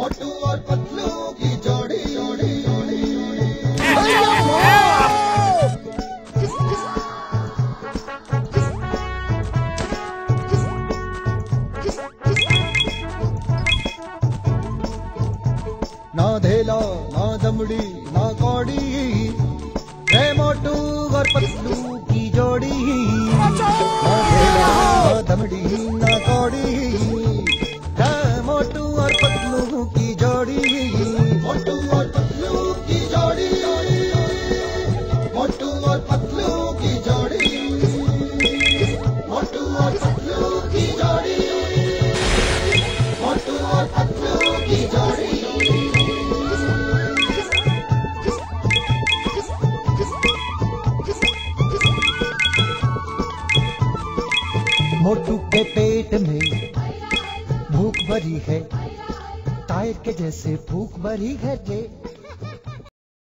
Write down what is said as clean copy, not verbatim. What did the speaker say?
मोटू और पतलू की जोड़ी। ना धेला ना दमड़ी ना कौड़ी, है मोटू और पतलू की जोड़ी। ना धेला ना दमड़ी ना कौड़ी, है मोटू और पतलू की जोड़ी। मोटू और पतलू की जोड़ी, मोटू और पतलू की जोड़ी, मोटू और पतलू की जोड़ी, मोटू और पतलू की जोड़ी। मोटू के पेट में भूख भरी है, टायर के जैसे भूख भरी है रे।